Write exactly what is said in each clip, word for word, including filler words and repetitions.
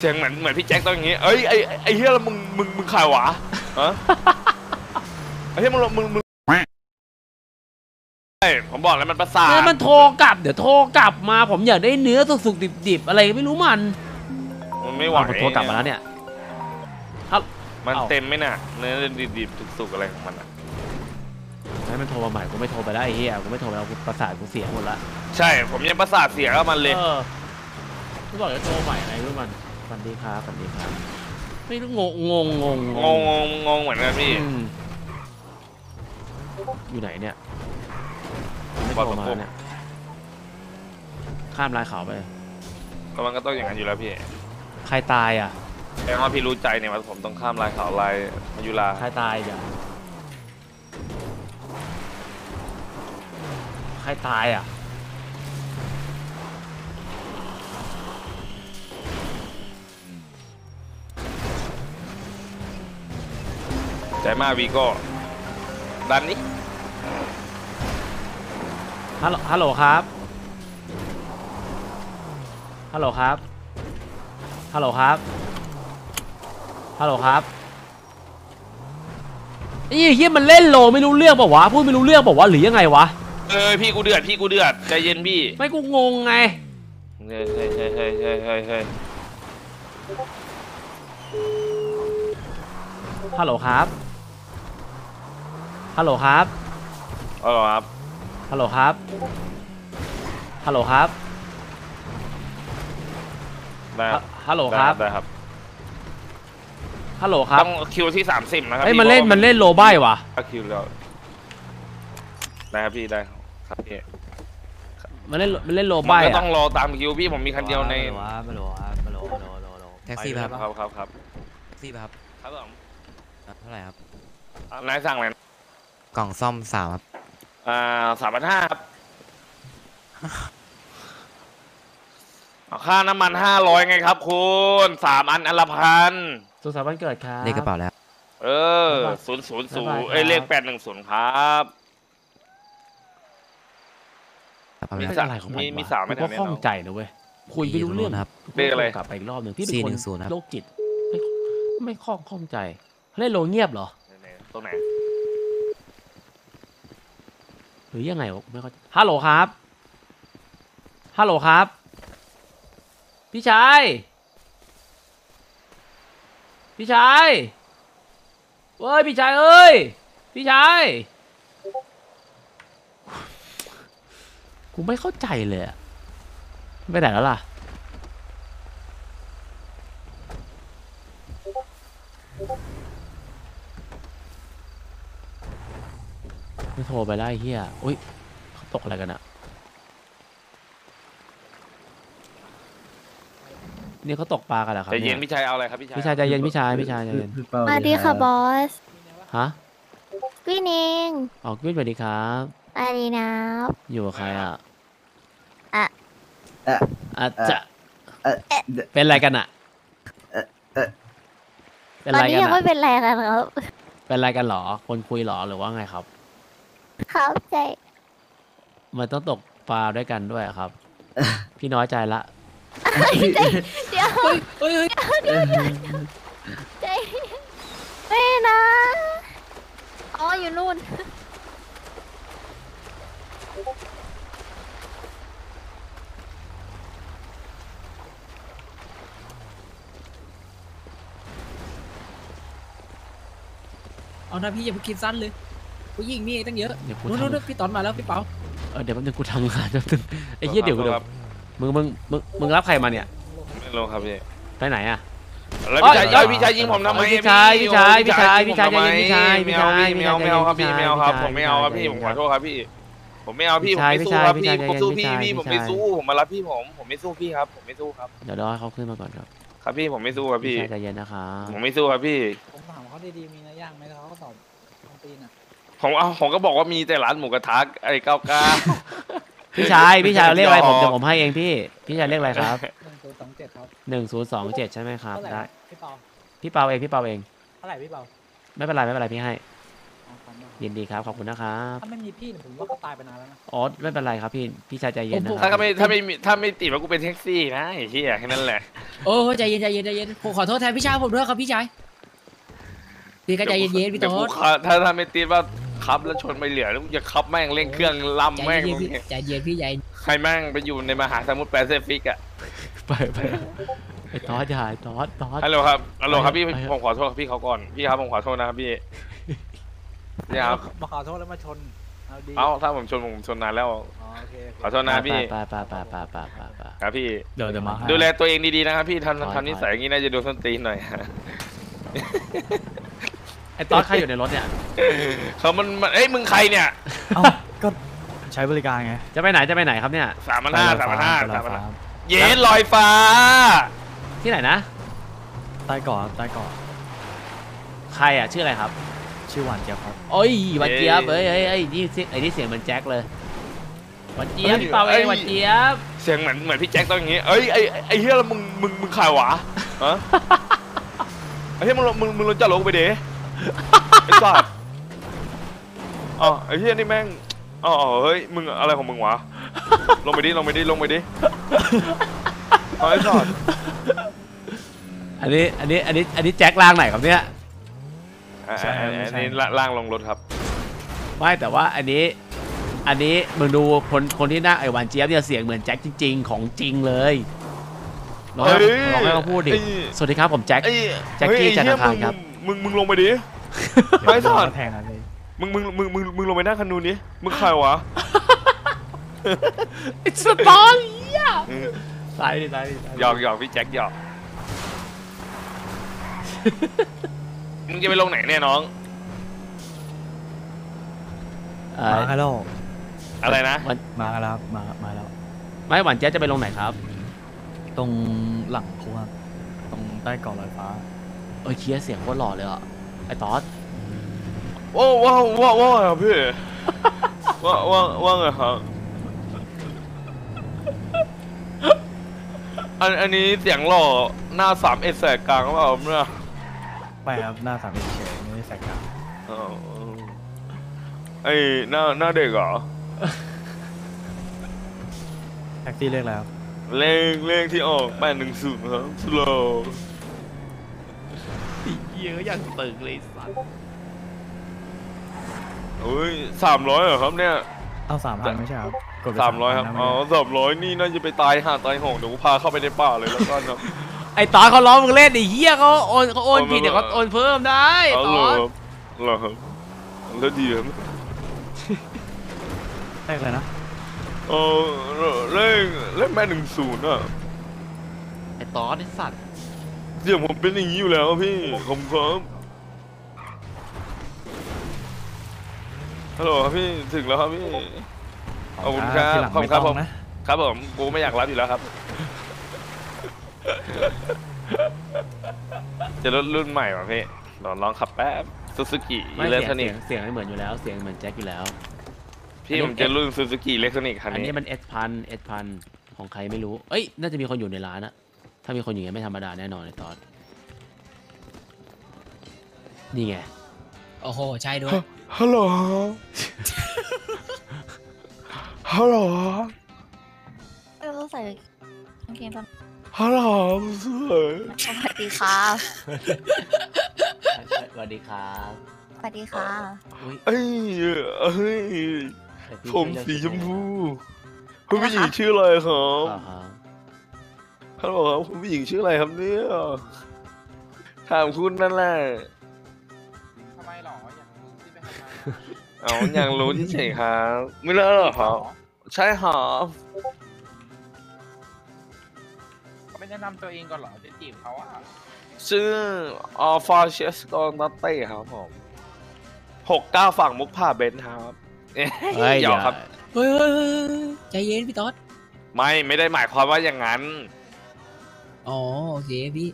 เสียงเหมือนเหมือนพี่แจ็คต้องอย่างงี้เอ้ยไอ้ไอ้เฮียแล้วมึงมึงมึงใครวะฮะไอ้เฮียมึงมึงมึงผมบอกแล้วมันประสาทมันโทรกลับเดี๋ยวโทรกลับมาผมอยากได้เนื้อสุกๆดิบๆอะไรไม่รู้มันมันไม่ไหวโทรกลับมาแล้วเนี่ยมันเต็มไหมน่ะเนื้อดิบๆสุกๆอะไรของมันอ่ะให้มันโทรมาใหม่กูไม่โทรไปแล้วไอ้เหี้ยกูไม่โทรไปแล้วกูประสาทกูเสียหมดละใช่ผมยังประสาทเสียกับมันเลยกูบอกจะโทรใหม่อะไรรู้มันสวัสดีครับสวัสดีครับไม่รู้งงงงงงงงงงเหมือนกันพี่อยู่ไหนเนี่ยไม่โทรมาเนี่ยข้ามลายเขาไปก็มันก็ต้องอย่างนั้นอยู่แล้วพี่ใครตายอ่ะแปลว่าพี่รู้ใจเนี่ยว่าผมต้องข้ามลายเขาลายมายุราใครตายอ่ะใครตายอ่ะใจมากวีโก้ดันนี้ฮัลโหลฮัลโหลครับฮัลโหลครับฮัลโหลครับฮัลโหลครับไอ้เหี้ยมันเล่นโลไม่รู้เรื่องเปล่าวะพูดไม่รู้เรื่องเปล่าวะหรือยังไงวะเออพี่กูเดือดพี่กูเดือดใจเย็นพี่ไม่กูงงไงเฮ้ยเฮ้ยเฮ้ยเฮ้ยเฮ้ยเฮ้ยเฮ้ยฮัลโหลครับฮัลโหลครับฮัลโหลครับฮัลโหลครับฮัลโหลครับได้ฮัลโหลครับได้ครับฮัลโหลครับต้องคิวที่สามสิบนะครับเฮ้ยมันเล่นมันเล่นโลบ้าวะคิวแล้วได้ครับพี่ได้ครับพี่มันเล่นมันเล่นโลบ้าก็ต้องรอตามคิวพี่ผมมีคันเดียวในมาโหลมาโหลมาโหลมาโหลมาโหลแท็กซี่ครับครับครับครับแท็กซี่ครับครับผมเท่าไหร่ครับนายสั่งอะไรกล่องซ่อมสามครับอ่าสามพันห้าครับค่าน้ำมันห้าร้อยไงครับคุณสามอันอันละพันสุขสันต์วันเกิดครับเลขกระเป๋าแล้วเออศูนย์ศูนย์ศูนย์เอ้ยเลขแปดหนึ่งศูนย์ครับมีสามมีมีสามไม่ได้ข้องใจนะเว้ยคุยไม่รู้เรื่องครับเลขอะไรกลับไปอีกรอบหนึ่งที่เป็นคนโรคจิตไม่ไม่ข้องข้องใจเขาเล่นโลเงียบเหรอตรงไหนหรือยังไงไม่เข้าฮัลโหลครับฮัลโหลครับพี่ชายพี่ชายเอ้ยพี่ชายเอ้ยพี่ชายกูไม่เข้าใจเลยอะไปไหนแล้วล่ะไม่โทรไปได้เฮียอุ้ยเขาตกอะไรกันอะนี่เขาตกปลากันเหรอครับใจเย็นพี่ชายเอาอะไรครับพี่ชายพี่ชายใจเย็นพี่ชายพี่ชายใจเย็นสวัสดีค่ะบอสฮะกุ้ยเองอ๋อกุ้ยสวัสดีครับสวัสดีนะอยู่กับใครอ่ะอ่ะอาจจะเป็นอะไรกันอ่ะตอนนี้ยังไม่เป็นไรกันครับเป็นอะไรกันหรอคนคุยหรอหรือว่าไงครับครับใจมันต้องตกปลาด้วยกันด้วยครับพี่น้อยใจละเดี๋ยวเฮ้ยเดี๋ยวเดี๋ยวใจไม่นะอ๋ออยู่นู่นเอานะพี่อย่าเพิ่งคิดสั้นเลยผู้หญิงนี่ตั้งเยอะนู้นๆพี่ตอนมาแล้วพี่เปาเออเดี๋ยวแป๊บนึงกูทำงานแป๊บนึงไอ้เหี้ยเดี๋ยวเดี๋ยวมึงมึงมึงมึงรับใครมาเนี่ยไม่รู้ครับพี่ไปไหนอ่ะแล้วพี่ชายพี่ชายยิงผมทำไมพี่ชายพี่ชายพี่ชายพี่ชายใจเย็นพี่ชายไม่เอาพี่ไม่เอาไม่เอาครับพี่ไม่เอาครับผมไม่เอาครับพี่ผมขอโทษครับพี่ผมไม่เอาพี่ผมไม่สู้ครับพี่ผมสู้พี่พี่ผมไม่สู้ผมมารับพี่ผมผมไม่สู้พี่ครับผมไม่สู้ครับเดี๋ยวรอให้เขาขึ้นมาก่อนครับครับพี่ผมไม่สู้ครับพี่ใจเย็นนะครับผมไม่สู้ครับพี่ผมถามเขาดีๆมีนะย่างไหมเขาก็ตอบตีนอ่ะผมเอาผมก็บอกว่ามีแต่ร้านหมูกระทะไอ้เก้าก้าพี่ชายพี่ชายเรียกอะไรผมเดี๋ยวผมให้เองพี่พี่ชายเรียกอะไรครับหนึ่งศูนย์สองเจ็ดครับหนึ่งศูนย์สองเจ็ดใช่ไหมครับได้พี่เปาพี่เปาเองพี่เปาเองเท่าไหร่พี่เปาไม่เป็นไรไม่เป็นไรพี่ให้อ๋อยินดีครับขอบคุณนะครับถ้าไม่มีพี่ผมว่าเขาตายไปนานแล้วนะอ๋อไม่เป็นไรครับพี่พี่ชายใจเย็นนะคถ้ารับไม่ถ้าไม่มีถ้าไม่ติดว่ากูเป็นแท็กซี่นะไอ้เหี้ยแค่นั้นแหละโอ้ใจเย็นใจเย็นใจเย็นผมขอโทษแทนพี่ชายผมด้วยครับพี่ชายพี่ก็ใจเย็นๆพี่เดี๋ยวโต๊กูดขับถ้าถ้าไม่ติดว่าขับแล้วชนไปเหลือแล้วกูจะขับแม่งเร่งเครื่องล่ำใจแม่งเย็ตนรงพี่นี้ใจเย็นพี่ใจใครแม่งไปอยู่ในมหาสมุทรแปซิฟิกอ่ะไปไปไอ้ตอสอย่าไอ้ตอสตอสฮัลโหลครับฮัลโหลครับพี่ไปครับผมขอโทษพี่เขาก่อนพี่ครับผมขอโทษนะครับพี่นี่ครับมาขอโทษแล้วมาชนเอาดีเอ้าถ้าผมชนผมชนนานแล้วอ๋อโอเคโอเคขอโทษนะพี่ไปไปไปไปไปไปไปไปครับพี่เดี๋ยวเดี๋ยวมาดูแลตัวเองดีๆนะครับพี่ถอยทำทำนิสัยอย่างนี้น่าจะโดนส้นตีนหน่อยไอ้ตอสใครอยู่ในรถเนี่ยเขามันมันเอ้ยมึงใครเนี่ยเอ้าก็ใช้บริการไงจะไปไหนจะไปไหนครับเนี่ยสามพันห้าสามพันห้าไปลสาอมยพันฟ้าห้าเย็นลอยฟ้าที่ไหนนะใต้เกาะครับใต้เกาะใครอ่ะชื่ออะไรครับชื่อหวานเจี๊ยบครับโอ้ยหวันเจี๊ยบเอ้ยเอ้ยเอ้ยนี่เสียงไอ้นี่เสียงเหมือนแจ็คเลยหวันเจี๊ยบพี่เปาเองหวันเจี๊ยบเสียงเหมือนเหมือนพี่แจ็คต้องอย่างงี้เอ้ยไอ้ไอ้เฮียแล้วมึงมึงมึงใครวะฮะไอ้เฮียมึงมึงมึงลงจากรถกูไปเด้ไอ้สัสอ๋อไอ้เฮียนี่แม่งอ๋อเฮ้ยมึงอะไรของมึงวะลงไปดิลงไปดิลงไปดิเอาไอ้สัสอันนี้อันนี้อันนี้อันนี้แจ็คล่างไหนครับเนี่ยอ่าอันนี้ล่างลงรถครับไม่แต่ว่าอันนี้อันนี้มึงดูคนคนที่หน้าไอ้หวานเจี๊ยบเนี่ยเสียงเหมือนแจ็คจริง ๆ ของจริงเลยลองให้เฮ้ยลองให้เขาพูดดิไอ้สวัสดีครับผมแจ็คไอ้แจ็คกี้เฮ้ยไอ้จันทเหี้ยคารครับมึงมึงมึงลงไปดิเดี๋ยวไอ้สัสแทงอะไรมึงมึงมึงมึงมึงลงไปนั่งคันนูนดิมึงใครวะ It's a story ตายดิตายดิตายดิหยอกหยอกพี่แจ็คหยอก มึงจะไปลงไหนเนี่ยน้องเอ่มาอกันแล้วอะไรนะวันมากันแล้วมามาแล้วไม่หวานเจี๊ยบจะไปลงไหนครับตรงหลังคุกครับตรงใต้เกาะลอยฟ้าเอ้ยเคียเสียงโคตรหล่อเลยอ่ะไอ้ตอสว้าวว้าวว้าวว้าวครับพี่ว่าว่าว่าไงครับอันอันนี้เสียงหล่อหน้าสามเอสแสกกลางหรือเปล่าเนี่ยไม่ครับหน้าสามเฉยๆไม่ได้แสกกลางอ๋อไอ้หน้าหน้าเด็กเหรอแท็กซี่เรียกแล้วเลขเลขที่ออกแปดหนึ่งศูนย์ครับสโลเยอะอย่างตึงเลยสัสโอ้ยสามร้อยเหรอครับเนี่ยเอาสามพันไม่ใช่ครับกดไปสามร้อยครับนะอ๋อสามร้อยนี่น่าจะไปตายห่าตายโหงเดี๋ยวกูพาเข้าไปในป่าเลยแล้วกันครับไอ้ตอสเขาล้อมึงเล่นไอ้เหี้ยเขาโอนเขาโอนผิดเดี๋ยวเขาโอนเพิ่มได้เอาตเหรออสครับเหรอครับแล้วดีครับแรกเลยนะเออเลขเลขแม่หนึ่งศูนย์อ่ะไอ้ตอสไอ้สัตว์เสียงผมเป็นอย่างนี้อยู่แล้วพี่ผมครับฮัลโหลครับพี่ถึงแล้วครับพี่ ขอบคุณครับทีหลังขอบคุไม่ณครับต้ผองมนะครับผมกูไม่อยากรับอยู่แล้วครับ จะรถรุ่นใหม่ว่ะพี่ลองลองขับแป๊บซูซูกิไม่อิเล็กเสียทงรอนิเสียกงเสียงไม่เหมือนอยู่แล้วเสียงเหมือนแจ็คอยู่แล้วพี่อันนี้ผมจะรุ่นซูซูกิอิเล็กทรอนิกคันอันนี้นี้มันเอสพันเอสพันของใครไม่รู้ เอ้ยน่าจะมีคนอยู่ในร้านอะถ้ามีคนอยู่อย่างนี้ไม่ธรรมดาแน่นอนไอ้ตอสนี่ไงโอ้โหใช่ด้วยฮัลโหลฮัลโหลเออเขาใส่กางเกงตอนฮัลโหลสวยสวัสดีค่ะสวัสดีครับสวัสดีค่ะอุ้ยเอ้ยเอ้ยแต่พี่ผมชื่อสีเล่นชชื่อมพูคุณผู้หญิงชื่ออะไรครับอ่าฮะฮัลโหลครับคุณผู้หญิงชื่ออะไรครับเนี่ยถามคุณนั่นแหละทำไมหรอ อยากรู้ที่ไปทำไมเอาอยากรู้ที่เฉยครับไม่เลิกหรอครับใช่ครับไม่แนะนำตัวเองก่อนเหรอจะจีบเขาอ่ะชื่อออฟาเชสโตนัตเต้ครับผมหกเก้าฝั่งมุกผ่าเบนซ์ครับเฮ้ยหยอกครับเฮ้ยเฮ้ยเฮ้ยใจเย็นพี่ต๊อดไม่ไม่ได้หมายความว่าอย่างนั้นอ๋อโอเคพี่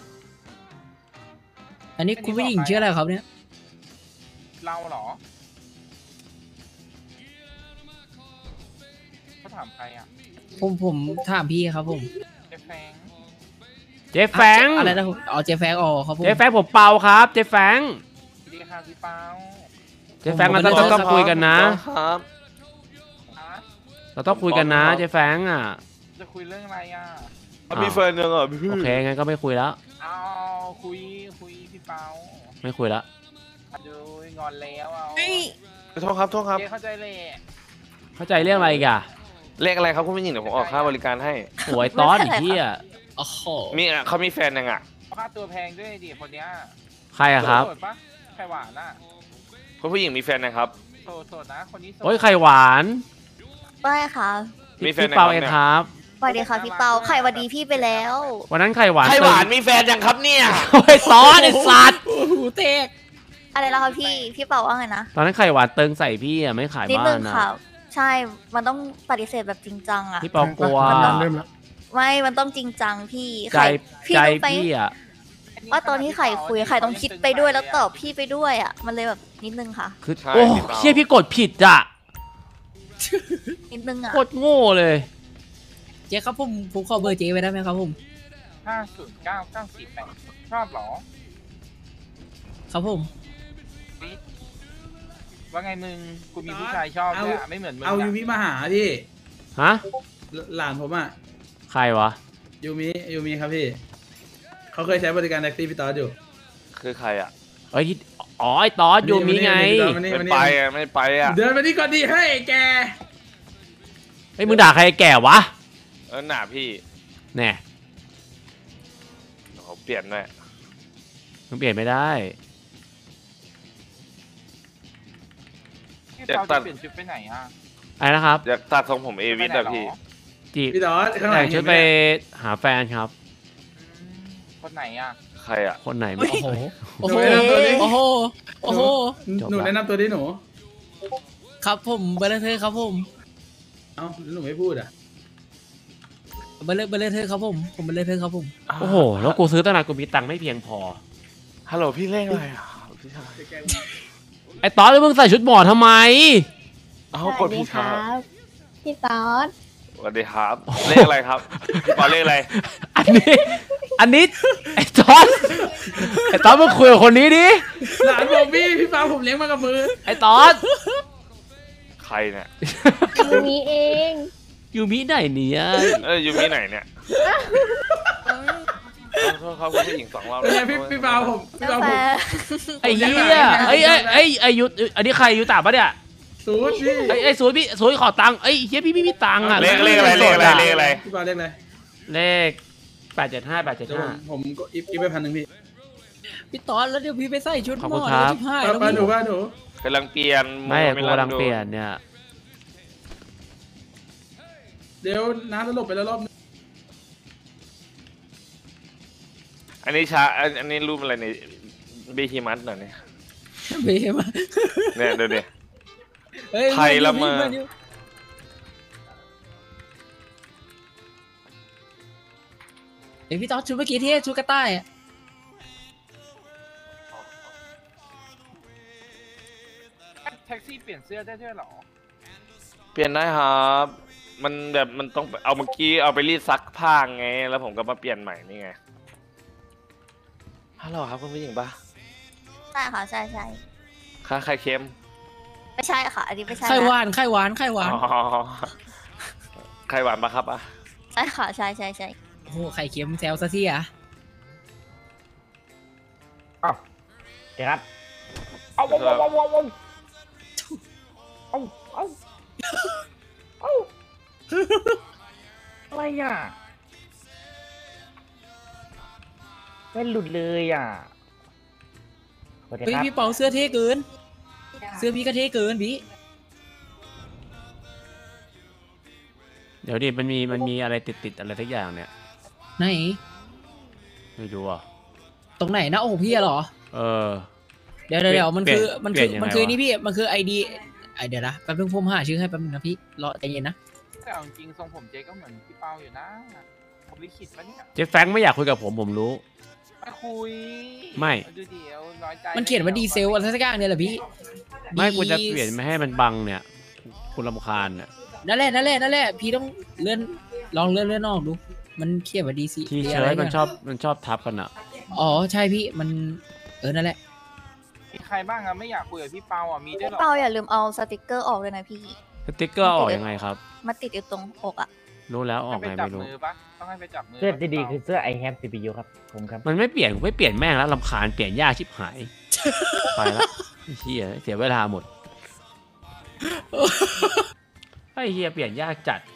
อันนี้คุณผู้หญิงชื่ออะไรครับเนี่ยเราเหรอเขาถามใครอ่ะผมผมถามพี่ครับผมเจฟแฟงเจฟแฟงอะไรนะผมอ๋อเจแฟงอ๋อครับผมเจฟแฟงผมเปาครับเจฟแฟงสวัสดีค่ะพี่เปาเจ๊แฟงเราต้องต้องคุยกันนะครับฮะเราต้องคุยกันนะเจ๊แฟงอ่ะจะคุยเรื่องอะไรอ่ะอ่ะมีแฟนยังอ่ะพี่โอเคงั้นก็ไม่คุยแล้วเอาคุยคุยพี่เปาไม่คุยแล้วดูงอนแล้วเอาเฮ้ยโทษครับโทษครับเจ๊เข้าใจเลยเข้าใจเรื่องอะไรอีกอ่ะเลขอะไรครับคุณผู้หญิงเดี๋ยวผมออกค่าบริการให้สวยตอนอีกที่อ่ะโอ้โหมีอ่ะเขามีแฟนยังอ่ะค่าตัวแพงด้วยดิคนเนี้ยใครอะครับโสดปะไข่หวานน่ะคุณผู้หญิงมีแฟนนะครับโสดโสดนะคนนี้โสดโอ้ยไข่หวานไม่ค่ะมีแฟนพี่ยังเปาครับเองเนี่ยครับสวัสดีค่ะพี่เปาไข่หวัดดีพี่ไปแล้ววันนั้นไข่หวานไข่หวานตึงมีแฟนยังครับเนี่ยโอ้ยตอนไอ้สัตว์โอ้โหเตกอะไรแล้วคะพี่พี่เปาว่าไงนะตอนนั้นไข่หวานเติงใส่พี่อ่ะไม่ขายนิดบ้านึนงอ่ะค่ะ ใช่มันต้องปฏิเสธแบบจริงจังอะพี่เปากลัวไม่มันต้องจริงจังพี่ใจไข่พี่ใจต้องไปพี่อ่ะว่าตอนที่ไข่คุยไข่ต้องคิดไปด้วยแล้วตอบพี่ไปด้วยอะมันเลยแบบนิดนึงค่ะคือใช่โอ้พี่เปาเชี่ยพี่กดผิดอ่ะนิดนึงอะโคตรโง่เลยเจ๊ครับผมผมขอเบอร์เจ๊ไว้ได้ไหมครับผมห้าศูนย์เก้าเก้าสี่แปดชอบเหรอครับผมว่าไงมึงกูมีผู้ชายชอบด้วยอะไม่เหมือนมึงเอายูอะมิมาหาพี่ฮะหลานผมอ่ะใครวะยูมิยูมิครับพี่เขาเคยใช้บริการแท็กซี่พี่ตอสอยู่คือใครอ่ะเอ้ยที่อ๋อไอ้ตอสยูมิไงมานี่ไม่มานี่ไปมานี่อ่ะไม่ไปอ่ะเดินมาที่ก่อนดีให้ยแกไอ้ยมึงด่าใครแก่วะเออหน่าพี่แน่เขาเปลี่ยนด้วยมึงเปลี่ยนไม่ได้พี่เปาจะเปลี่ยนชุดไปไหนอ่ะอะไรนะครับอยากตัดทรงผมเอวิสอะพี่จีบพี่ตอสข้างหลัแต่งงชุดไปหาแฟนครับอืมคนไหนอ่ะใครอ่ะคนไหนไม่โอ้โห โอ้หโหนูแนะนำตัวดิโอ้โห โอ้โหจบละหนูแนะนำตัวดิหนูครับผมเบอร์เลอร์เธอครับผมเอ้าแล้วหนูไม่พูดอ่ะเบอร์เลอร์เบอร์เลอร์เธอครับผม ผมเบอร์เลอร์เธอครับผมโอ้โห แล้วกูซื้อตั้งนานกูมีตังค์ไม่เพียงพอฮัลโหลพี่เลขอะไรอ่ะพี่ชายไอ้ตอสแล้วมึงใส่ชุดหมอทำไมเอ้ากดพี่ชายพี่ตอสสวัสดีครับ เลขอะไรครับพี่ปอเลขอะไรอันนี้ อันนี้ ไอ้ตอสไอ้ตอสมึงคุยกับคนนี้ดิหลานผมพี่พี่ฟ้าผมเลี้ยงมากับมือไอ้ตอสใครเนี่ยยูมิเองยูมิไหนเนี่ยเอ้ยยูมิไหนเนี่ยโทษครับคุณผู้หญิงสองรอบเป็นไงพี่พี่ฟ้าผมพี่ฟ้าผมไอ้เหี้ยไอ้ไอ้ไอ้ไอ้ยุอันนี้ใครยุตาปะเนี่ยสูตรพี่ไอ้ไอ้สวยพี่สวยขอตังค์ไอ้เฮียพี่พี่พี่ตังค์อ่ะเลขเลขอะไรเลขอะไรเลขอะไรพี่ฟ้าเรียกอะไรเลขแปดเจ็ดห้าแปดเจ็ดเดี๋ยวห้าผมผมก็อิฟอิฟไปพันหนึ่งพี่พี่ตอนแล้วเดี๋ยวพี่ไปใส่ชุดขอบหมคุณอครัแล้วบชุดผ้าป้าแล้วป้าพี่หนูป้าหนูกำลังเปลี่ยนไม่กูกำลังเปลี่ยนเนี่ยเดี๋ยวน้าสลบไปแล้วรอบนึงอันนี้ชาอันอันนี้รูปอะไรเนี่ยเบฮิมัสเหรอเนี่ยเบมาเนี่ยเดี๋ยวเดี๋ยวเฮ้ยไทยละเมอนยู่เอ้ยพี่ตอนชุดเมื่อกี้ที่ชุดกระต่ายอะแท็กซี่เปลี่ยนเสื้อได้ด้วยเหรอเปลี่ยนได้ครับ มันแบบมันต้องเอาเมื่อกี้เอาไปรีดซักผ้าไง แล้วผมก็มาเปลี่ยนใหม่นี่ไงฮัลโหลครับคุณผู้หญิงปะใช่ค่ะใช่ใช่ค่าไข่เค็มไม่ใช่ค่ะ อันนี้ไม่ใช่ไข่หนะวานไข่หวานไข่หวานอ๋อไข่หวานปะครับอ่ะใช่ค่ะใช่ใช่ใช่โอ้โหไข่เค็มแซวซะที่อ่ะเดี๋ยวครับเอาเอาเอาเอาเอาเอาเอาเอาเอาอะไรอ่ะไม่หลุดเลยอ่ะเฮ้ยพี่เปาเสื้อเท่เกิน เสื้อพี่ก็เท่เกินพี่เดี๋ยวดิมันมีมันมีอะไรติดติดๆอะไรทุกอย่างเนี่ยไหนไม่รู้อ่ะตรงไหนนะโอ้โหพี่อะเหรอเออเดี๋ยวเดี๋ยวเดี๋ยวมันคือเปลี่มันยนคือเปลี่ยนยังไงมันคือวะนี่พี่มันคือไอดีเดี๋ยวนะแป๊บนึงผมหาชื่อให้แป๊บนึงนะพี่รอใจเย็นนะแต่เอาจริงๆทรงผมเจ๊ก็เหมือนพี่เปาอยู่นะผมลิขิตปะเนี่ยเจ๊แฟรงค์ไม่อยากคุยกับผมผมรู้ไม่คุยไม่ดูเดี๋ยวน้อยใจมันเขียนว่าดีเซลอะไรสักอย่างเนี่ยแหละพี่ไม่กูจะดีเปลี่ยนไม่ให้มันบังเนี่ยคุณรำคาญเนี่ยนั่นแหละนั่นแหละนั่นแหละพี่ต้องเลื่อนลองเลื่อนเลื่อนออกดู มันเขียนว่าดีซีทีเชิ้ตมันชอบมันชอบทับกันอ่ะอ๋อใช่พี่มันเออนั่นแหละใครบ้างอะไม่อยากคุยกับพี่เปาอ่ะมีด้วยพี่เหรอเปาอย่าลืมเอาสติกเกอร์ออกเลยนะพี่สติ๊กเกอร์ออกยังไงครับมาติดอยู่ตรงอกอ่ะรู้แล้วออกให้ไงไปจับไม่รู้มือปะต้องให้ไปจับมือเสื้อปะดีพี่ๆคือเสื้อ I have ซี พี ยู ครับผมครับมันไม่เปลี่ยนกูไม่เปลี่ยนแม่งแล้วลำคาญเปลี่ยนยากชิบหาย ไปละไอ้เฮียเสียเวลาหมดไอ้เฮียเปลี่ยนยากจัด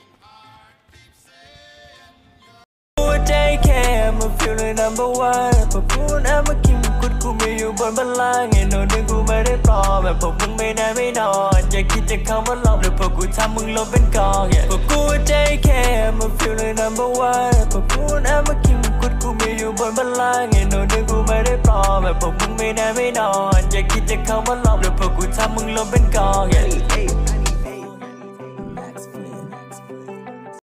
ใจแค่มา feel like number one พอพูดนะเมื่อกี้มึงกุดกูไม่อยู่บนบัลลังก์ไอ้โน่นนึงกูไม่ได้ปลอมแบบพวกมึงไม่ได้ไม่นอนอย่าคิดจะเข้ามาหลอกหรือพวกกูทำมึงลบเป็นกองพวกกูใจแค่มา feel like number one พอพูดนะเมื่อกี้มึงกุดกูไม่อยู่บนบัลลังก์ไอ้โน่นนึงกูไม่ได้ปลอมแบบพวกมึงไม่ได้ไม่นอนอย่าคิดจะเข้ามาหลอกหรือพวกกูทำมึงลบเป็นกอง